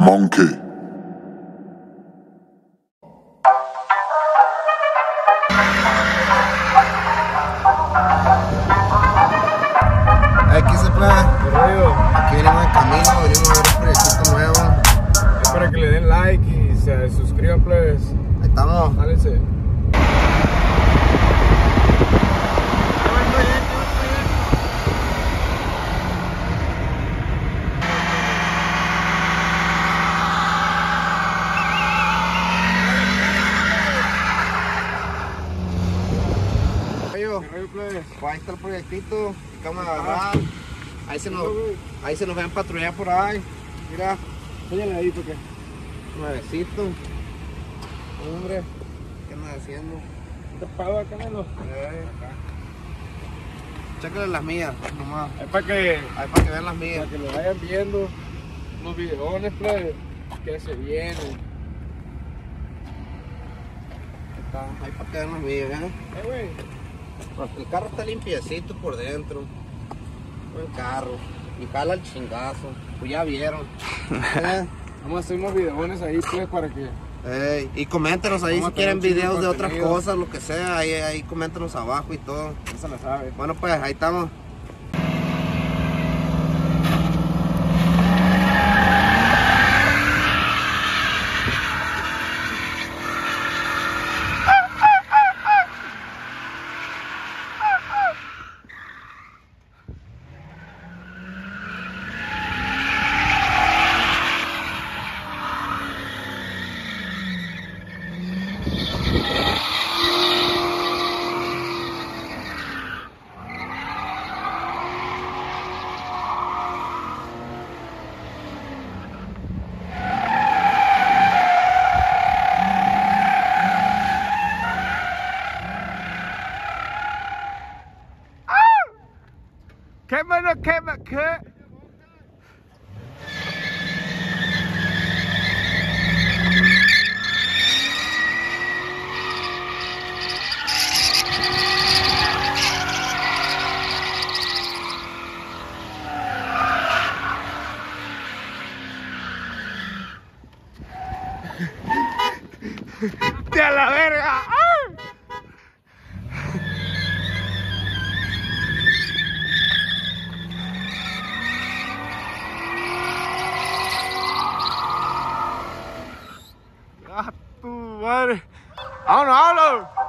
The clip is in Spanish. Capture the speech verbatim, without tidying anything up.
Monkey. Aquí se puede. Aquí venimos de camino, venimos a ver un proyectito nuevo. Es para que le den like y se suscriban, pues. Ahí estamos. Jálense. Pues ahí está el proyectito que vamos a agarrar. Ahí se nos, ahí se nos ven patrullar por ahí. Mira, Enséñale ahí, porque. nuevecito. Hombre, ¿qué andas haciendo? ¿Te pago acá, Nelo? Eh, acá. Chécale las mías, nomás. Es para que, Ahí para que vean las mías. para que lo vayan viendo. Los videones, pues, que se vienen. Ahí está, ahí para que vean las mías, ¿eh? Eh, güey. El carro está limpiecito por dentro. Buen carro. Y jala el chingazo. Pues ya vieron. ¿Eh? Vamos a hacer unos videones ahí, pues, para que. Ey, y coméntenos ahí Vamos si a quieren tener un chingo videos de de otras contenido. cosas, lo que sea, ahí, ahí coméntenos abajo y todo. No se la sabe. Bueno pues, ahí estamos. ¿Qué mano, qué, ma- qué? ¡De a la verga! ¡Ah! ¡Ah, tu madre! ¡Vámonos, vámonos!